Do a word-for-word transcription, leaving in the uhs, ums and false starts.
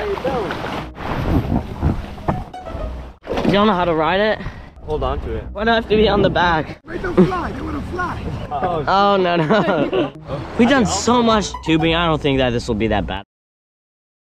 You don't know how to ride it? Hold on to it. Why do I have to be on the back? They don't fly, they wanna fly. Oh, Oh, no, no. We've done so much tubing, I don't think that this will be that bad.